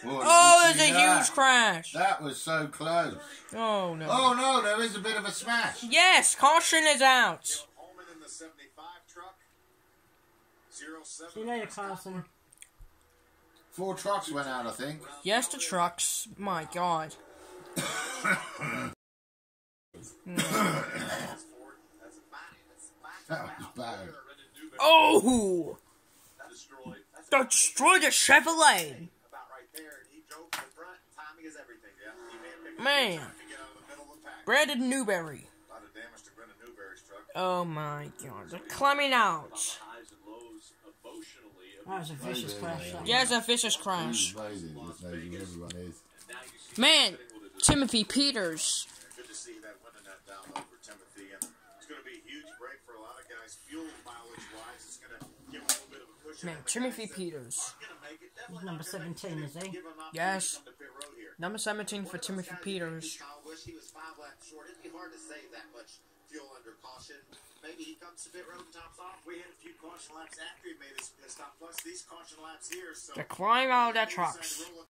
Oh, there's a huge crash. That was so close. Oh, no. Oh, no, there is a bit of a smash. Yes, caution is out. See you later, Carlson. 4 trucks went out, I think. Yes, the trucks. My God. That was bad. Oh! Destroy the Chevrolet. Man. Brandon Newberry. Oh my God. They're climbing out. That was a vicious crash. Yes, a vicious crash. Amazing. Just knows who everyone is. Man, Timothy Peters. Good to see that winning that down low for Timothy, and it's going to be a huge break for a lot of guys. Fuel mileage wise, it's going to give him a little bit of a push. Man, Timothy Peters. He's number 17, is he? Yes. Number 17 for Timothy Peters. He was 5 laps short. It'd be hard to save that much fuel under caution. Maybe he comes to pit road and tops off. We had a few caution laps after he made his pit stop. Plus these caution laps here. So They climb out of their trucks.